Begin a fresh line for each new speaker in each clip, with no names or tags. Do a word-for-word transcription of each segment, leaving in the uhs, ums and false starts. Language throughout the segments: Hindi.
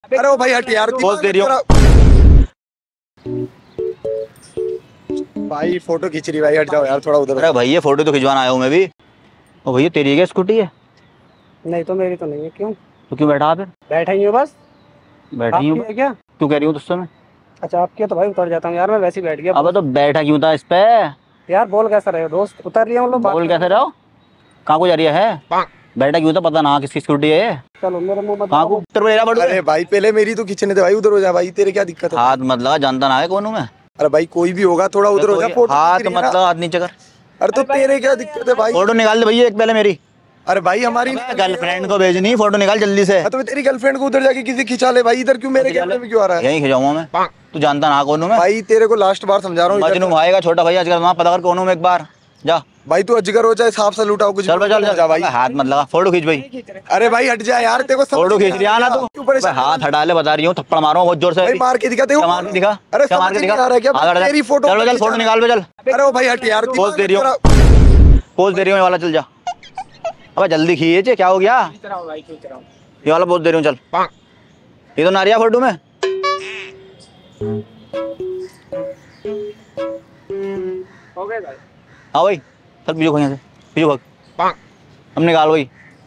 अरे वो भाई हट यार,
पोज दे रही हो
भाई, फोटो खींच रही भाई, हट जाओ यार थोड़ा उधर।
अरे भैया फोटो तो खिंचवाना आया हूँ मैं भी। ओ भैया तेरी क्या स्कूटी है?
नहीं तो मेरी तो नहीं है। क्यों?
तो क्यों बैठा फिर?
बैठा ही हूँ बस।
बैठी हूँ
आपकी है क्या?
क्यों कह रही हूँ तुझसे मैं?
अच्छा आपकी है तो भाई उतर जाता हूँ यार, मैं वैसे ही बैठ गया।
अब तो बैठा क्यों था इस पे?
यार बोल कैसा रहे हो दोस्त, उतर लिया हम लोग।
बोल कैसे रहो? कहाँ को जा रही है? बैठा क्यों था पता ना किसकी स्कूटी है ये?
चलो मेरे मुंह में
कहाँ को उतर मेरा बड़ू?
अरे भाई पहले मेरी तो खींचने दे भाई, उधर हो जा भाई, तेरे क्या दिक्कत है?
हाथ मत लगा, जानता ना है कौन हूँ मैं।
अरे भाई कोई भी होगा, थोड़ा उधर हो जा, फोटो
हाथ
खींच रही है
मत
ना।
लगा, हाथ नीचे कर।
अरे तो तेरे क्या दिक्कत है भाई?
फोटो निकाल दे भैया एक पहले मेरी।
अरे भाई हमारी
गर्लफ्रेंड को भेजनी, फोटो निकाल जल्दी से।
हाँ, तो तेरी गर्लफ्रेंड को उधर जाके किसी खिंचा ले भाई, इधर क्यों मेरे कैमरे में क्यों आ रहा है?
यहीं खिंचाऊंगा मैं। तू जानता ना कौन हूँ मैं?
भाई तेरे को लास्ट बार समझा रहा हूँ,
मजनू भाई का छोटा भैया आजकल वहाँ पता कर कौन हूँ मैं एक बार। जा
भाई तू अजगर हो चाहे सांप से लूटाओ, कुछ
चल भाई चल
जा भाई।
हाथ मत लगा, फोटो खींच भाई।
अरे भाई हट जा यार, तेरे को समझ
फोटो
नहीं
खींच लिया ना तू।
क्यों परेशान?
भाई हाथ हटा ले, बता रही हूँ थप्पड़ मारो बहुत जोर से।
भाई मार के दिखा, तेरे को
क्या मार के दिखा?
अरे
क्या मार के
समझ
दिखा?
नहीं आ रहा है क्या?
हाथ हटा,
तेरी फोटो
चल चल फोटो निकाल चल।
अरे वो भाई हट यार,
पोज दे रही हूँ, पोज दे रही हूँ ये वाला, चल जा। अबे जल्दी खींच, क्या हो गया? ये वाला पोज दे रही हूँ, चल। ये तो नारिया फोटो में।
हो गए भाई।
हाँ भाई चल पीछे भाग यहाँ से, पीछे भाग। हम निकाल भाई।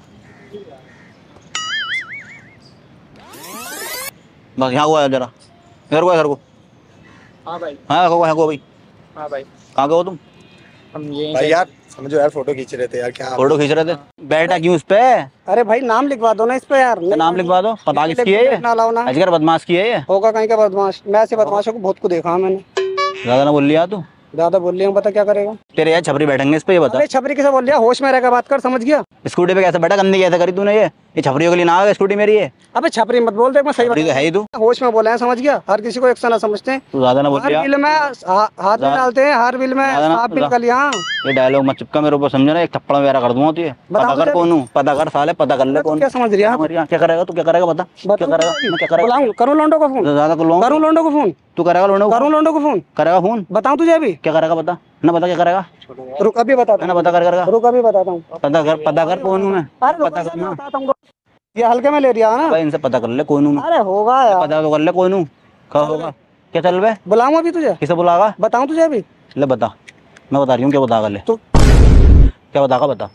बस यहाँ को आया जरा, इधर को इधर को।
हाँ भाई।
हाँ को यहाँ को भाई।
हाँ भाई
कहाँ के हो तुम?
हम ये
भाई यार समझो यार, फोटो खींच रहे थे यार, क्या
फोटो खींच रहे थे? बैठा क्यों इस पे?
अरे भाई नाम लिखवा दो ना इस पे यार।
तो नाम लिखवा दो, पता किसकी है ये?
ना लाओ ना।
अजगर बदमाश की है ये।
होगा कहीं का बदमाश, मैं ऐसे बदमाशों को बहुत को देखा है मैंने।
ज्यादा ना बोल लिया तू।
ज्यादा बोल लिया हूँ, पता क्या करेगा?
तेरे यार छपरी बैठेंगे इस पे, ये बता।
अरे छपरी किसे बोल लिया, होश में रहकर बात कर, समझ गया?
स्कूटी पे कैसे बैठा, गंदी कैसे करी तूने? ये ये छपरियों के लिए ना, स्कूटी मेरी है।
अबे छपरी मत बोल, देख मैं सही
छपरी तो है ही तू।
बता- होश में बोले हैं, समझ गया? हर किसी को एक सा ना समझते हैं।
तू ज्यादा ना बोल
हर
लिया।
बिल में हा- हाथ में डालते हैं, हर बिल में
ज्यादा ना-
सांप बिल का लिया।
ये डायलॉग मत चिपका मेरे ऊपर, समझा ना? एक थप्पड़ वगैरह कर दूंगा तुझे। पता कर
तुझे-
कौन हूँ, पता कर साले, पता कर ले
तू
कौन।
क्या समझ रही है?
हमारे यहाँ क्या करेगा तू? क्या करेगा बता, क्या करेगा? मैं क्या करेगा?
बुलाऊं, करूं लोंडो को फोन?
ज्यादा कर लूंगा।
करूं लोंडो को फोन?
तू करेगा लोंडो को?
करूं लोंडो को फोन?
करेगा फोन?
बताऊं तुझे अभी?
क्या करेगा बता ना, बता क्या करेगा?
रुक अभी बताता
ना बता कर करेगा।
हूं, रुक अभी बताता हूँ।
पता कर, पता कर कौन हूँ मैं।
अरे रुक,
पता कर ना
बताता हूँ। ये हल्के में ले लिया है ना?
भाई, इनसे पता कर ले कौन हूँ मैं।
अरे होगा यार।
पता तो कर ले कौन हूँ। क्या होगा? क्या चल बे?
बुलाऊं अभी तुझे?
किसे बुलागा?
बताऊं तुझे अभी?
ले बता, मैं बता रही हूँ क्या बता कर ले।
तू
क्या बतागा बता।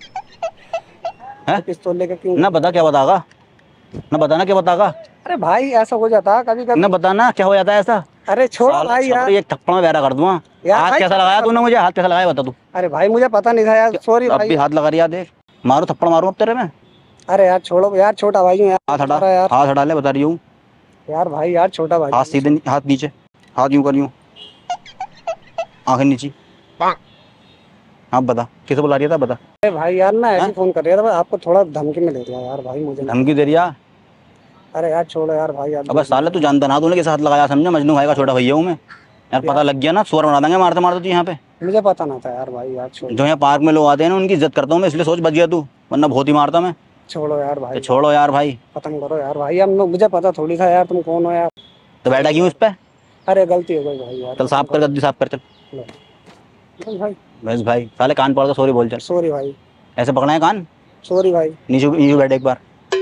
हैं?
पिस्तौल लेकर क्यों?
ना बता क्या बतागा, ना बताना क्या बतागा।
अरे भाई ऐसा हो जाता है कभी कभी।
ना बताना क्या हो जाता है ऐसा।
अरे छोड़
साला
भाई यार।
छपरी एक थप्पड़ में बहरा कर दूंगा।
यार
हाथ
भाई,
कैसा लगाया तूने मुझे? हाथ कैसा लगाया बता तू।
अरे भाई मुझे पता नहीं था यार, सॉरी
अब भी
भाई।
हाथ लगा रही है, देख मारू थप्पड़ मारू अब तेरे में।
अरे यार छोड़ो यार, छोटा भाई हूँ यार।
हाथ हटा,
अरे यार
हाथ हटा ले, बता रही हूँ।
यार भाई यार छोटा भाई।
हाथ सीधे, हाथ नीचे, हाथ यूं कर यूं, आंखें नीचे। हाँ बता किसे बुला रही था बता।
अरे भाई यार मैं ऐसे फोन कर रहा था, आपको थोड़ा धमकी में ले दिया यार भाई मुझे।
धमकी दे रिया?
अरे यार छोड़ो यार भाई यार।
अब साले तू जानता ना तूने किस हाथ लगाया, समझा? मजनू भाई का छोटा भैया हूँ मैं यार, पता लग गया ना, सुअर बना देंगे मारते मारते तू यहाँ पे।
मुझे पता ना था यार भाई, यार छोड़ो।
जो यहाँ पार्क में लोग आते हैं ना, उनकी इज्जत करता हूँ मैं, इसलिए सोच बच गया तू, वरना बहुत ही मारता मैं।
छोड़ो यार भाई।
तो छोड़ो यार भाई।
खत्म करो यार भाई, अब मुझे पता थोड़ी था यार तुम कौन हो यार।
तो बैठा क्यों इस पे?
अरे गलती हो गई भाई यार।
चल साफ कर, गद्दी साफ कर, चल।
चल भाई
बस भाई साले कान पकड़ के सॉरी बोल, चल।
सॉरी भाई।
ऐसे पकड़ा है कान?
सॉरी भाई।
नीचे नीचे बैठ एक बार।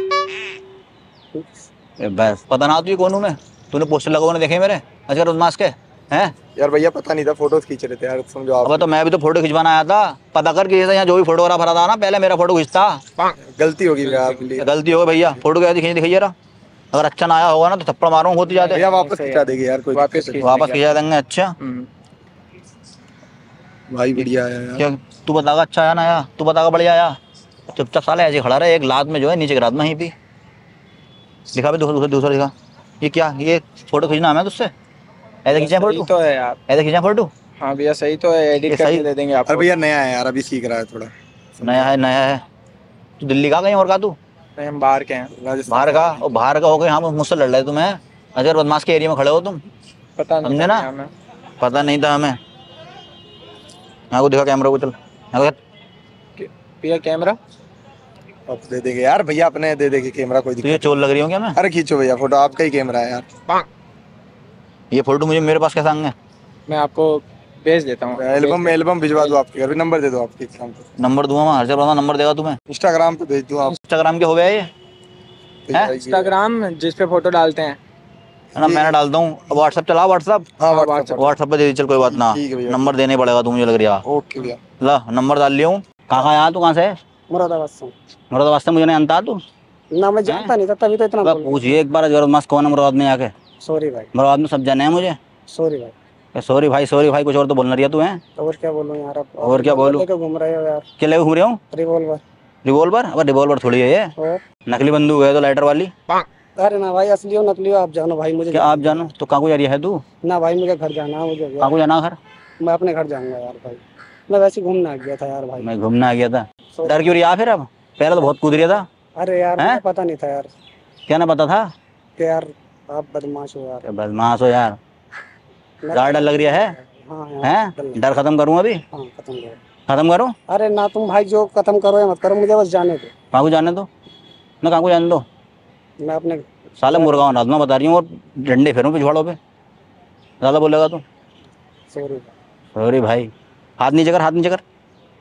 ए, बस पता ना तू कौन हूँ मैं? तूने पोस्टर लगा हुआ देखे मेरे अजगर बदमाश के हैं?
यार भैया पता नहीं था, फोटोज खींच रहे थे यार, समझो आप।
अब तो मैं भी तो फोटो खिंचवाना आया था, पता कर कि यहाँ जो भी फोटोग्राफर आता ना पहले मेरा फोटो खींचता।
गलती होगी भैया आपके लिए।
गलती हो गई भैया, फोटो कैसे खींच दिखाइए जरा। अगर अच्छा ना आया होगा ना तो थप्पड़ मारूंगा होती जाते।
भैया वापस खिंचा देंगे यार, कोई
वापस
दिक्कत
वापस खिंचा देंगे। अच्छा
नहीं। भाई बढ़िया आया यार।
क्या तू बतागा अच्छा आया ना आया? तू बतागा बढ़िया आया? चुपचाप साले ऐसे खड़ा रहे, एक लात में जो है नीचे गिरा देना यहीं पे। दिखा भी दूसरा दूसरा दूसरा दिखा। ये क्या, ये फोटो खींचना है तुझसे? ऐसे खींचा फोटो
तो है यार।
ऐसे खींचा फोटो?
हाँ भैया सही तो है, एडिट करके दे देंगे आपको।
अरे भैया नया है यार, अभी सीख रहा है थोड़ा।
नया है, नया है। तू दिल्ली का कहीं और का? तू
हम बाहर के हैं।
राजस्थान
बाहर का? और बाहर का हो गए, हम मुझसे लड़ रहे तुम हैं? अजगर बदमाश के एरिया में खड़े हो तुम,
पता
समझे ना? पता नहीं था हमें। यहाँ को दिखा कैमरा को, चल यहाँ को।
भैया कैमरा
अब दे देंगे यार भैया, अपने दे देंगे कैमरा, कोई
तुझे
दिक्कत।
चोर लग रही हो क्या मैं?
अरे खींचो भैया फोटो, आपका ही कैमरा है यार।
ये फोटो मुझे मेरे पास कैसे आएंगे?
मैं आपको भेज देता हूँ।
एल्बम में एल्बम भिजवा दो आपके घर, नंबर दे दो आपके इंस्टाग्राम पे।
नंबर दूंगा मैं, हर जगह नंबर देगा तुम्हें?
इंस्टाग्राम पे भेज दो आप।
इंस्टाग्राम के हो गया ये? हैं?
इंस्टाग्राम जिस पे फोटो डालते हैं
है ना, मैंने डालता हूँ। व्हाट्सएप चला, व्हाट्सएप
हाँ व्हाट्सएप
व्हाट्सएप पे दे दी, चल कोई बात ना।
ठीक है भैया।
नंबर देने पड़ेगा तू, मुझे लग रहा।
ओके भैया।
ला नंबर डाल लिया हूँ। कहाँ कहाँ आया तू, कहाँ से है?
मुरादाबाद से हूँ।
मुरादाबाद से। मुझे नहीं जानता तू?
ना मैं जानता नहीं था, तभी तो इतना बोल
पूछिए एक बार अजगर बदमाश कौन है मुरादाबाद में आके।
सॉरी भाई,
मुरादाबाद में सब जाने हैं मुझे।
सॉरी भाई।
सॉरी भाई, सॉरी भाई, कुछ और तो बोलना रही है तू है।
और क्या बोलूं यार, अब
और क्या बोलूं?
लेके घूम रहे हो यार,
क्या लेके घूम रहे हूँ?
रिवॉल्वर।
रिवॉल्वर? अब रिवॉल्वर थोड़ी है ये,
और
नकली बंदूक है तो लाइटर वाली।
अरे ना भाई, असली हो नकली हो आप जानो भाई, मुझे
क्या आप जानो? तो कहाँ को जा रही है तू?
ना भाई, मुझे घर जाना है, मुझे
कहाँ को जाना घर?
मैं अपने घर जाऊंगा यार भाई, मैं वैसे ही घूमने आ गया था यार भाई।
मैं घूमने आ गया था। डर क्यों रहा फिर? अब पहले तो बहुत कूद रहा था।
अरे यार
हैं?
मुझे पता नहीं था यार
क्या ना पता था?
कि यार आप बदमाश हो यार।
क्या बदमाश हो यार?
मैं-
ज्यादा डर लग रहा है?
हाँ यार,
हैं? डर खत्म करूँ अभी?
हाँ खत्म करो।
खत्म करूँ?
अरे ना तुम भाई, जो खत्म करो या मत करो, मुझे बस जाने दो।
कहाँ को जाने दो? ना कहाँ को जाने दो?
मैं अपने
साला मुर्गा रात में बता रही हूँ, और डंडे फेरूँ पिछवाड़ों पे। ज़्यादा बोलेगा तू?
सॉरी।
सॉरी भाई। हाथ नीचे कर, हाथ नीचे कर।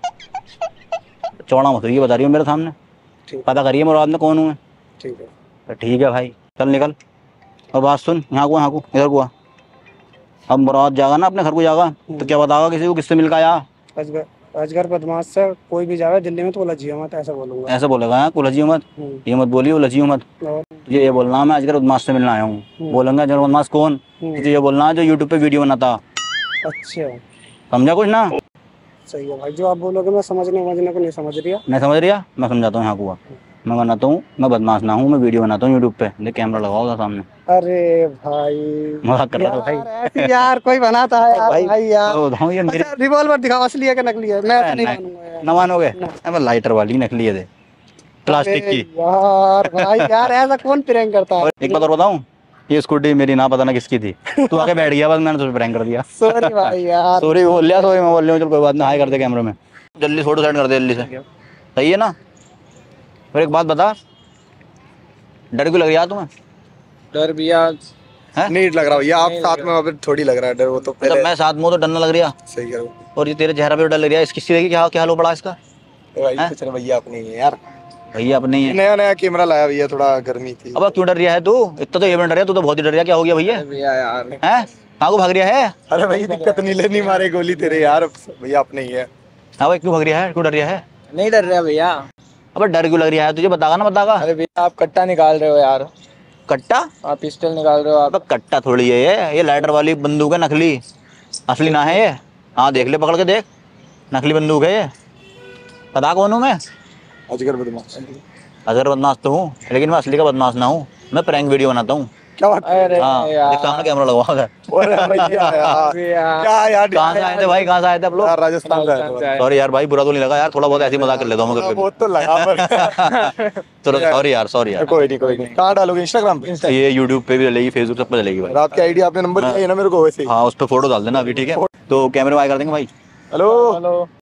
चौड़ा मत ये बता रही हूँ मेरे सामने।
ठीक।
पता करिए मुराद में कौन हूँ मैं।
ठीक है।
तो ठीक है भाई, चल निकल। और बात सुन, यहाँ को यहाँ को इधर को आ। अब मुराद जाएगा ना अपने घर को जाएगा तो क्या बताएगा किसी को, किससे मिल के आया?
अजगर अजगर बदमाश से कोई भी जावे दिल्ली में तो बोला जियो मत, ऐसा बोलूंगा।
ऐसे बोलेगा? हाँ, उलझियो मत,
हम्म,
ये मत बोलिए उलझियो मत।
और
तुझे ये बोलना मैं अजगर बदमाश से मिलने आया हूँ। बोलेंगे अजगर बदमाश कौन?
हम्म,
तुझे ये बोलना जो यूट्यूब पे वीडियो बनाता।
अच्छा
समझा कुछ ना?
सही है भाई, जो आप बोलोगे मैं समझने समझने को नहीं समझ रही।
नहीं समझ रही? मैं समझाता हूँ यहाँ को। मैं बनाता हूँ, मैं बदमाश ना हूँ, मैं वीडियो बनाता हूँ यूट्यूब पे। देख कैमरा लगा होगा सामने।
अरे भाई
मजाक कर रहा था भाई।
यार, ऐसे यार कोई बनाता है यार भाई, यार
तो बताऊँ ये मेरी
अच्छा रिवॉल्वर दिखाओ, असली है कि नकली है? मैं ऐसा नहीं मानूंगा यार।
न मानोगे? अब लाइटर वाली नकली है दे, प्लास्टिक
अरे
की।
यार भाई यार, ऐसा कौन प्रैंक करता है?
एक बात और बताऊँ, ये स्कूटी मेरी ना पता ना किसकी थी। तू आके बैठ गया, बस मैंने तुझे प्रैंक कर दिया।
सॉरी भाई यार।
सॉरी बोल लिया, सॉरी मैं बोल रहा हूँ, चल कोई बात नहीं। हाई कर दे कैमरे में, जल्दी फोटो सेंड कर दे जल्दी से। सही है ना? फिर एक बात बता, डर क्यों लग रहा है तुम्हें?
डर भैया
हैं?
नहीं लग रहा भैया, आप साथ में अभी थोड़ी लग रहा है डर, वो तो
जब
पहले
मैं साथ में हूं तो डर ना लग रहा?
सही करो
और ये तेरे चेहरा पे डर लग रहा है, इसकी देखिए क्या क्या हाल हो पड़ा इसका।
भाई।
हैं?
कुछ नहीं भैया, अपनी ही है यार।
भैया अपने ही है।
नया नया कैमरा लाया भैया, थोड़ा गर्मी थी।
अब क्यों डर रहा है तू? इतना तो ये भी डर रहा है, तू तो बहुत ही डर रहा है। क्या हो गया भैया?
भैया यार
हैं? कहाँ को भाग रहा है?
अरे भाई दिक्कत नहीं लेनी, मारे गोली तेरे यार, भैया अपने ही है।
हाँ भाई, क्यों भाग रहा है? क्यों डर रहा है?
नहीं डर रहा भैया।
अब डर क्यों लग रहा है तुझे? बतागा ना, बतागा।
अरे भैया आप कट्टा निकाल रहे हो यार,
कट्टा?
आप पिस्टल निकाल रहे हो आप।
अब कट्टा थोड़ी है ये ये लाइटर वाली बंदूक है, नकली। असली ना है ये। हाँ देख ले, पकड़ के देख, नकली बंदूक है ये। पता कौन हूँ मैं?
अजगर बदमाश।
अजगर बदमाश तो हूँ, लेकिन मैं असली का बदमाश ना हूँ। मैं प्रैंक वीडियो बनाता हूँ।
क्या बात?
अरे
हाँ
यार
देख सामने कैमरा लगा हुआ है।
अरे भैया यार,
भैया
क्या यार,
कहाँ से आए थे भाई? कहाँ से आए थे आप लोग?
यार राजस्थान से आए थे।
सॉरी यार भाई, बुरा तो नहीं लगा यार? थोड़ा बहुत ऐसी मजाक कर लेता हूँ मैं
थोड़ा
कभी
बहुत तो लगा पर
चलो सॉरी यार, सॉरी यार।
कोई नहीं कोई नहीं। कहाँ डालोगे? इंस्टाग्राम पे?
ये यूट्यूब पे भी चलेगी, फेसबुक सब पे चलेगी भाई।
रात की आईडी आपने नंबर दिया है ना मेरे को वैसे ही।
हाँ उस पर फोटो डाल देना अभी, ठीक है? तो कैमरे में आए कर देंगे भाई।
Hello
hello